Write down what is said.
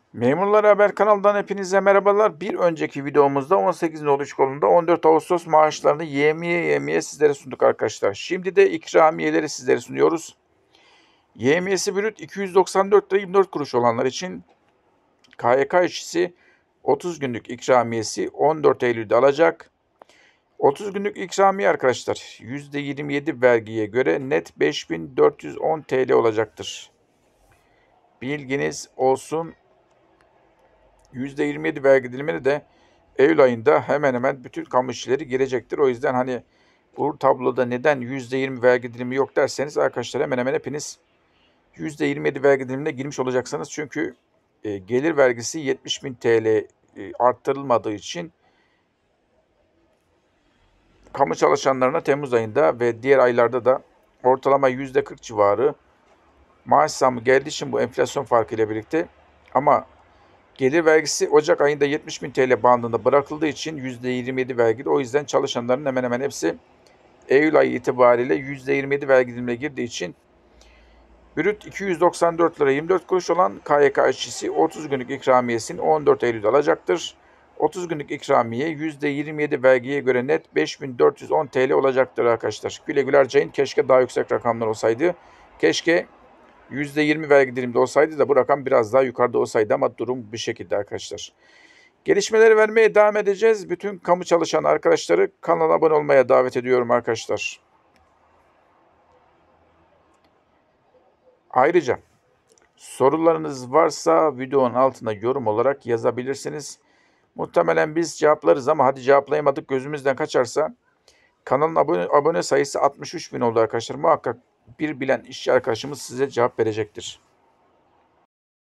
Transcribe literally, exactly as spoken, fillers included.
Memurlar Haber kanalından hepinize merhabalar. Bir önceki videomuzda on sekiz nolu iş kolunda on dört Ağustos maaşlarını yemiye yemiye sizlere sunduk arkadaşlar. Şimdi de ikramiyeleri sizlere sunuyoruz. Yemiyesi brüt iki yüz doksan dört lira yirmi dört kuruş olanlar için K Y K işçisi otuz günlük ikramiyesi on dört Eylül'de alacak. otuz günlük ikramiye arkadaşlar yüzde yirmi yedi vergiye göre net beş bin dört yüz on T L olacaktır. Bilginiz olsun. yüzde yirmi yedi vergi dilimini de Eylül ayında hemen hemen bütün kamu işçileri girecektir. O yüzden hani bu tabloda neden yüzde yirmi vergi dilimi yok derseniz arkadaşlar hemen hemen hepiniz yüzde yirmi yedi vergi dilimine girmiş olacaksınız. Çünkü e, gelir vergisi yetmiş bin T L e, arttırılmadığı için kamu çalışanlarına Temmuz ayında ve diğer aylarda da ortalama yüzde kırk civarı maaş zammı geldiği için bu enflasyon farkı ile birlikte, ama gelir vergisi Ocak ayında yetmiş bin T L bandında bırakıldığı için yüzde yirmi yedi vergili. O yüzden çalışanların hemen hemen hepsi Eylül ayı itibariyle yüzde yirmi yedi vergi dilimine girdiği için brüt iki yüz doksan dört lira yirmi dört kuruş olan K Y K işçisi otuz günlük ikramiyesini on dört Eylül'de alacaktır. otuz günlük ikramiye yüzde yirmi yedi vergiye göre net beş bin dört yüz on T L olacaktır arkadaşlar. Güle güle harcayın. Keşke daha yüksek rakamlar olsaydı. Keşke yüzde yirmi vergi dilimde olsaydı da bu rakam biraz daha yukarıda olsaydı, ama durum bu şekilde arkadaşlar. Gelişmeleri vermeye devam edeceğiz. Bütün kamu çalışan arkadaşları kanala abone olmaya davet ediyorum arkadaşlar. Ayrıca sorularınız varsa videonun altına yorum olarak yazabilirsiniz. Muhtemelen biz cevaplarız, ama hadi cevaplayamadık gözümüzden kaçarsa kanalın abone, abone sayısı altmış üç bin oldu arkadaşlar. Muhakkak bir bilen işçi arkadaşımız size cevap verecektir.